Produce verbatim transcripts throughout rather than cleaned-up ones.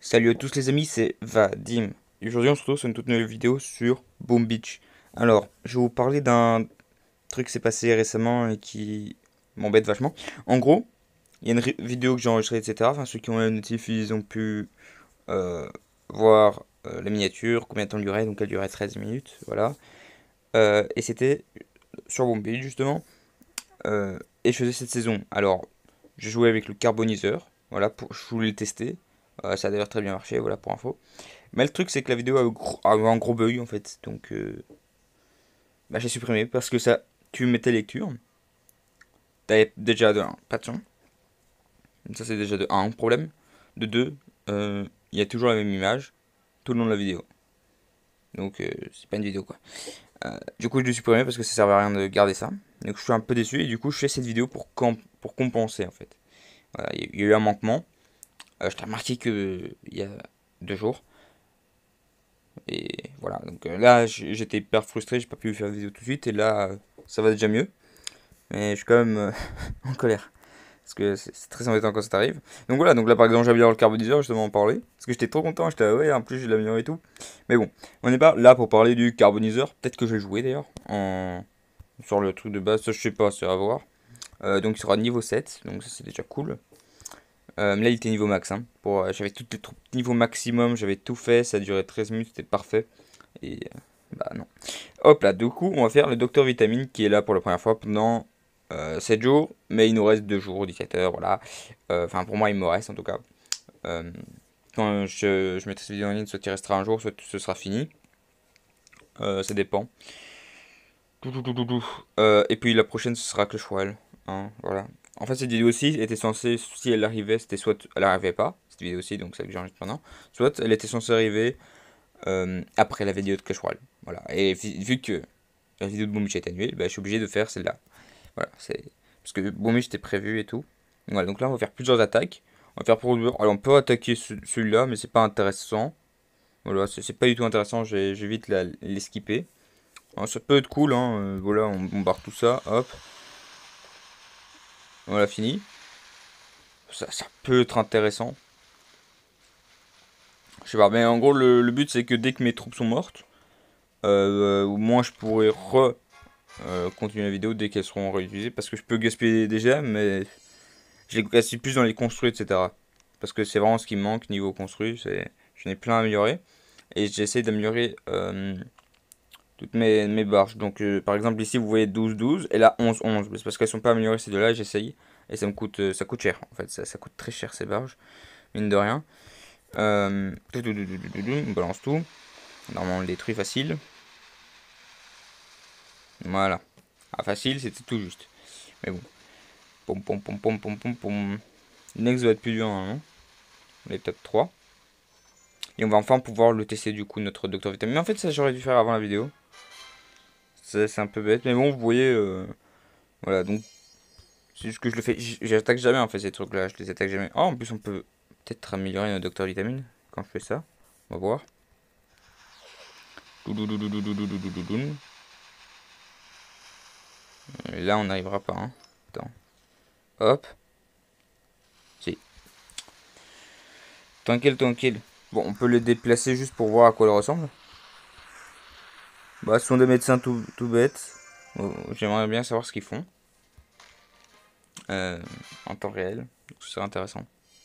Salut à tous les amis, c'est Vadim. Et aujourd'hui on se retrouve sur une toute nouvelle vidéo sur Boom Beach. Alors, je vais vous parler d'un truc qui s'est passé récemment et qui m'embête vachement. En gros, il y a une ri- vidéo que j'ai enregistrée, et cetera. Enfin, ceux qui ont la notif, ils ont pu euh, voir euh, la miniature, combien de temps elle durait. Donc elle durait treize minutes, voilà. Euh, et c'était sur Boom Beach justement. Euh, et je faisais cette saison. Alors, je jouais avec le carboniseur, voilà, pour, je voulais le tester. Euh, ça a d'ailleurs très bien marché, voilà pour info. Mais le truc, c'est que la vidéo a, eu gros- a eu un gros bug en fait. Donc, euh, bah, j'ai supprimé parce que ça tue mes lectures. T'avais déjà de un, pas de son. Ça, c'est déjà de un problème. De deux, euh, il y a toujours la même image tout le long de la vidéo. Donc, euh, c'est pas une vidéo quoi. Euh, du coup, je l'ai supprimé parce que ça servait à rien de garder ça. Donc, je suis un peu déçu et du coup, je fais cette vidéo pour, com- pour compenser en fait. Voilà, il y a eu un manquement. Euh, je t'ai remarqué que il y a deux jours. Et voilà, donc euh, là j- j'étais hyper frustré, j'ai pas pu faire la vidéo tout de suite, et là euh, ça va déjà mieux, mais je suis quand même euh, en colère, parce que c'est c'est très embêtant quand ça t'arrive. Donc voilà, donc là par exemple j'améliore le carboniseur, justement en parler, parce que j'étais trop content, j'étais ah ouais, en plus j'ai l'amélioré et tout. Mais bon, on n'est pas là pour parler du carboniseur, peut-être que je vais jouer d'ailleurs, en... sur le truc de base, ça je sais pas, c'est à voir. Euh, donc il sera niveau sept, donc ça c'est déjà cool. Euh, mais là il était niveau max, hein. Pour, euh, j'avais tout le truc niveau maximum, j'avais tout fait, ça a duré treize minutes, c'était parfait. Et euh, bah non. Hop là, du coup, on va faire le docteur Vitamine qui est là pour la première fois pendant euh, sept jours, mais il nous reste deux jours, dix-sept heures, voilà. Euh, Enfin, pour moi, il me reste en tout cas. Euh, quand je, je mettrai cette vidéo en ligne, soit il restera un jour, soit ce sera fini. Euh, ça dépend. Tout, tout, tout, tout, tout. Euh, et puis la prochaine, ce sera Clash Royale. Hein, voilà. En fait, cette vidéo aussi était censée, si elle arrivait, c'était soit elle arrivait pas, cette vidéo aussi, donc celle que j'enregistre maintenant, soit elle était censée arriver euh, après la vidéo de Clash Royale. Voilà. Et vu vu que la vidéo de Boomich est annulée, bah, je suis obligé de faire celle-là. Voilà, c'est parce que Boomich était prévu et tout. Voilà, donc là on va faire plusieurs attaques. On va faire pour alors on peut attaquer ce- celui-là, mais c'est pas intéressant. Voilà, c'est c'est pas du tout intéressant. J'ai j'ai vite la- les skipper. Alors, ça peut être cool, hein. euh, voilà, on bombarde tout ça, hop, voilà fini. Ça, ça peut être intéressant. Je sais pas, mais en gros le, le but c'est que dès que mes troupes sont mortes, euh, euh, au moins je pourrais re euh, continuer la vidéo dès qu'elles seront réutilisées parce que je peux gaspiller des gemmes, mais je les gaspille plus dans les construits, et cetera. Parce que c'est vraiment ce qui me manque niveau construit. C'est, j'en ai plein à améliorer. Et j'essaie d'améliorer euh, toutes mes, mes barges. Donc euh, par exemple ici vous voyez douze douze et là onze onze. C'est parce qu'elles sont pas améliorées ces deux-là, j'essaye. Et ça me coûte, euh, ça coûte cher en fait. Ça, ça coûte très cher ces barges, mine de rien. Euh, on balance tout. Normalement on le détruit facile. Voilà. Ah facile c'était tout juste. Mais bon. Pom pom pom pom pom pom pom. Next va être plus dur normalement. On est peut-être trois. Et on va enfin pouvoir le tester du coup, notre docteur Vitamine. Mais en fait, ça j'aurais dû faire avant la vidéo. C'est c'est un peu bête. Mais bon, vous voyez, euh, voilà, donc c'est juste que je le fais. j- J'attaque jamais en fait ces trucs-là. Je les attaque jamais. Oh, en plus, on peut peut-être améliorer notre docteur Vitamine quand je fais ça. On va voir. Doudoudoudoudoudoudoudoudoudoudoudou. Et là, on n'arrivera pas. Hein. Attends. Hop. Si. Tranquille, tranquille. Bon, on peut le déplacer juste pour voir à quoi il ressemble. Bah, ce sont des médecins tout, tout bêtes. Oh, j'aimerais bien savoir ce qu'ils font. Euh, en temps réel. Ce serait intéressant.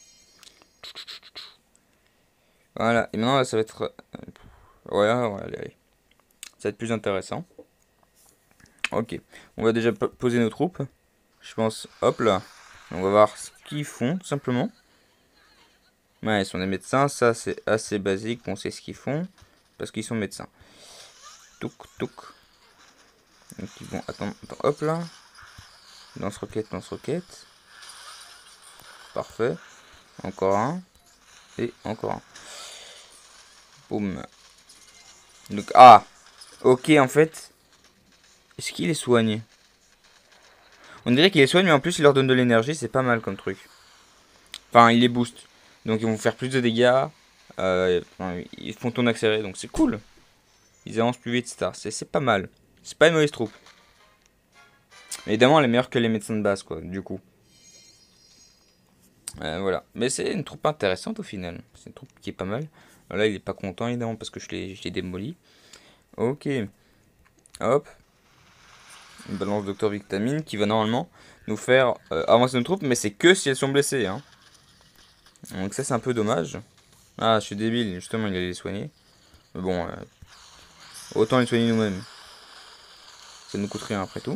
Voilà, et maintenant là, ça va être. euh, Ouais, ouais, allez, allez. Ça va être plus intéressant. Ok, on va déjà poser nos troupes. Je pense, hop là. On va voir ce qu'ils font, tout simplement. Ouais, ils sont des médecins, ça c'est assez basique, on sait ce qu'ils font. Parce qu'ils sont médecins. Touk, touk. Donc ils vont attendre, attends, hop là. Lance-roquette, lance-roquette. Parfait. Encore un. Et encore un. Boum. Donc, ah, ok, en fait. Est-ce qu'il les soigne? On dirait qu'il les soigne, mais en plus il leur donne de l'énergie, c'est pas mal comme truc. Enfin, il les booste. Donc ils vont faire plus de dégâts. Euh, enfin, ils font ton accéléré, donc c'est cool. Ils avancent plus vite, et cetera. C'est c'est pas mal. C'est pas une mauvaise troupe. Mais évidemment, elle est meilleure que les médecins de base, quoi, du coup. Euh, voilà. Mais c'est une troupe intéressante au final. C'est une troupe qui est pas mal. Là, il est pas content évidemment parce que je l'ai je l'ai démoli. Ok. Hop. Une balance Docteur Vitamine qui va normalement nous faire euh, avancer nos troupes. Mais c'est que si elles sont blessées. Hein. Donc ça, c'est un peu dommage. Ah, je suis débile. Justement, il allait les soigner. Mais bon, euh, autant les soigner nous-mêmes. Ça nous coûte rien après tout.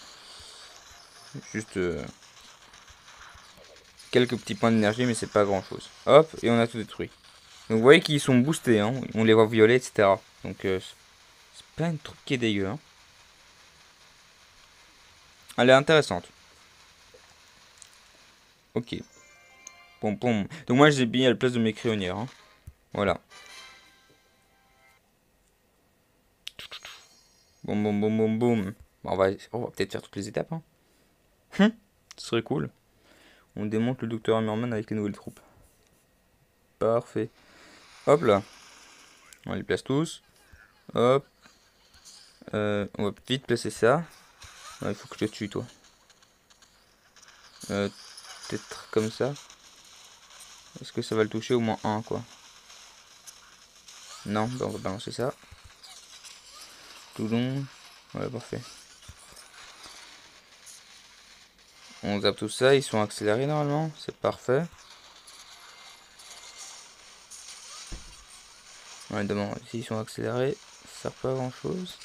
Juste euh, quelques petits points d'énergie, mais c'est pas grand chose. Hop, et on a tout détruit. Donc vous voyez qu'ils sont boostés, hein. On les voit violer, et cetera. Donc euh, c'est pas une troupe qui est dégueu. Hein. Elle est intéressante. Ok. Pom pom. Donc moi j'ai mis à la place de mes crayonnières. Hein. Voilà. Boum boum boum boum boum. Bon, on va, on va peut-être faire toutes les étapes. Hein. Hum, ce serait cool. On démonte le docteur Hammerman avec les nouvelles troupes. Parfait. Hop là. On les place tous. Hop. Euh, on va vite placer ça. Il faut que je te tue, toi. Euh, Peut-être comme ça. Est-ce que ça va le toucher au moins un, quoi? Non, bah on va balancer ça. Tout long. Voilà, parfait. On zappe tout ça. Ils sont accélérés normalement. C'est parfait. Ouais, évidemment, s'ils sont accélérés, ça sert pas à grand chose.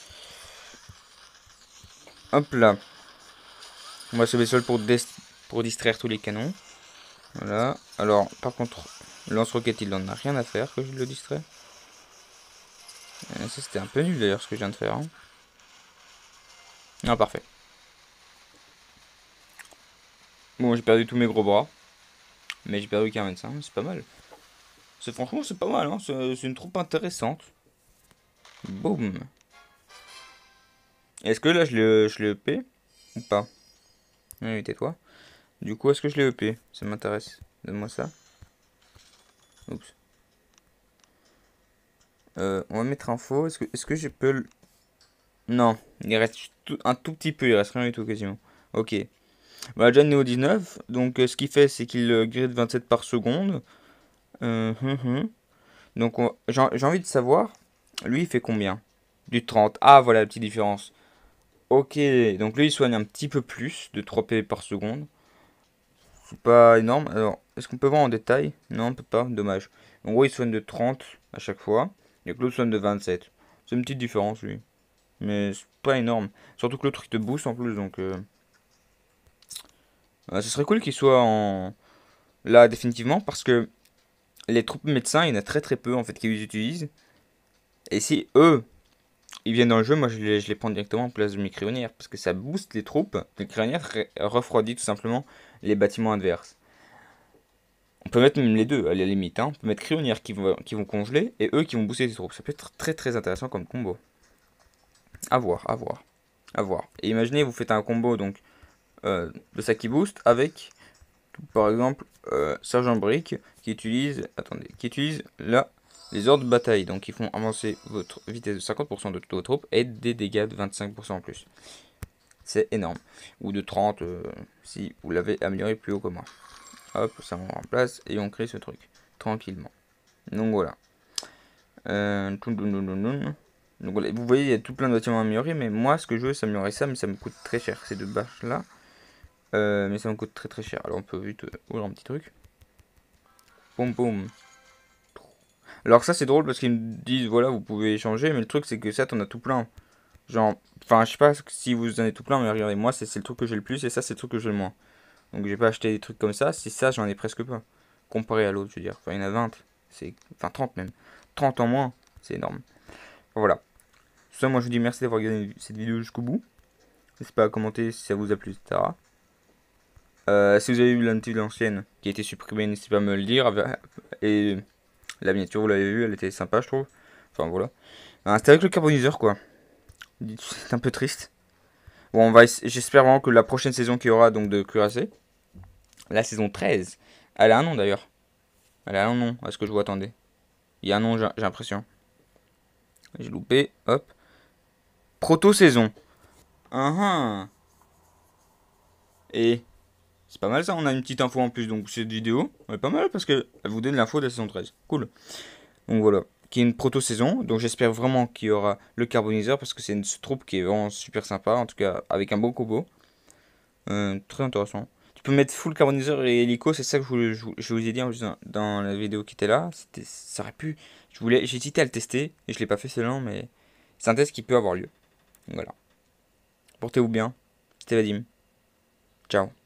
Hop là. On va sauver le sol pour, pour distraire tous les canons. Voilà. Alors, par contre, le lance-roquette, il en a rien à faire que je le distrais. Euh, ça, c'était un peu nul d'ailleurs ce que je viens de faire. Hein. Non, parfait. Bon, j'ai perdu tous mes gros bras. Mais j'ai perdu qu'un vingt-cinq, c'est pas mal. C'est franchement, c'est pas mal. Hein. C'est une troupe intéressante. Boum. Est-ce que là, je l'ai je l'ai E P ou pas? Oui, tais-toi. Du coup, est-ce que je l'ai E P? Ça m'intéresse. Donne-moi ça. Oups. Euh, on va mettre info. Est-ce que, est-ce que je peux le... Non, il reste tout, un tout petit peu. Il reste rien du tout quasiment. Ok. Bah, déjà niveau dix-neuf. Donc, euh, ce qu'il fait, c'est qu'il euh, grid vingt-sept par seconde. Euh, hum, hum. Donc, on- j'ai j'ai envie de savoir. Lui, il fait combien? Du trente. Ah, voilà la petite différence. Ok, donc lui, il soigne un petit peu plus de trois P par seconde. C'est pas énorme. Alors, est-ce qu'on peut voir en détail? Non, on peut pas. Dommage. En gros, il soigne de trente à chaque fois. Et que l'autre soigne de vingt-sept. C'est une petite différence, lui. Mais c'est pas énorme. Surtout que l'autre, il te booste en plus. Donc, euh... euh, ce serait cool qu'il soit en... là, définitivement. Parce que les troupes médecins, il y en a très très peu, en fait, qui les utilisent. Et si eux, ils viennent dans le jeu, moi, je les, je les prends directement en place de mes crayonnières. Parce que ça booste les troupes. Les crayonnières refroidit tout simplement les bâtiments adverses. On peut mettre même les deux, à la limite. Hein. On peut mettre crayonnières qui vont, qui vont congeler et eux qui vont booster les troupes. Ça peut être très très intéressant comme combo. À voir, à voir, à voir. Et imaginez, vous faites un combo donc euh, de ça qui booste avec, par exemple, euh, Sergent Brick qui utilise, attendez, qui utilise là les ordres de bataille. Donc ils font avancer votre vitesse de cinquante pour cent de toutes vos troupes et des dégâts de vingt-cinq pour cent en plus. C'est énorme. Ou de trente euh, si vous l'avez amélioré plus haut que moi. Hop, ça on remplace et on crée ce truc tranquillement. Donc voilà. Euh, donc voilà. Vous voyez, il y a tout plein de bâtiments à améliorer, mais moi ce que je veux c'est améliorer ça, mais ça me coûte très cher. Ces deux bâches là. Euh, mais ça me coûte très très cher. Alors on peut vite ouvrir un petit truc. Poum poum. Alors ça c'est drôle parce qu'ils me disent voilà vous pouvez échanger, mais le truc c'est que ça t'en as tout plein. Genre, enfin je sais pas si vous en avez tout plein, mais regardez moi c'est le truc que j'ai le plus et ça c'est le truc que j'ai le moins. Donc j'ai pas acheté des trucs comme ça, si ça j'en ai presque pas. Comparé à l'autre je veux dire. Enfin il y en a vingt, c'est... enfin trente même. trente en moins, c'est énorme. Voilà. Tout ça moi je vous dis merci d'avoir regardé cette vidéo jusqu'au bout. N'hésitez pas à commenter si ça vous a plu, et cetera. Euh, si vous avez vu la notif de l'ancienne qui a été supprimée, n'hésitez pas à me le dire. Et la miniature, vous l'avez vue, elle était sympa, je trouve. Enfin voilà. Ah, c'était avec le carboniseur, quoi. C'est un peu triste. Bon, on va. J'espère vraiment que la prochaine saison qu'il y aura donc de Cuirassé, la saison treize, elle a un nom d'ailleurs. Elle a un nom, à ce que je vois, attendez. Il y a un nom, j'ai l'impression. J'ai loupé, hop. Proto-saison. Uh -huh. Et C'est pas mal ça, on a une petite info en plus, donc cette vidéo, elle est pas mal parce qu'elle vous donne l'info de la saison treize. Cool. Donc voilà, qui est une proto-saison, donc j'espère vraiment qu'il y aura le carboniseur parce que c'est une troupe qui est vraiment super sympa, en tout cas avec un bon combo. Euh, très intéressant. Tu peux mettre full carboniseur et hélico, c'est ça que je, voulais- je, vous je vous ai dit en plus dans, dans la vidéo qui était là. C'était, ça aurait pu. Je voulais, j'ai hésité à le tester et je l'ai pas fait selon, mais c'est un test qui peut avoir lieu. Donc voilà. Portez-vous bien. C'était Vadim. Ciao.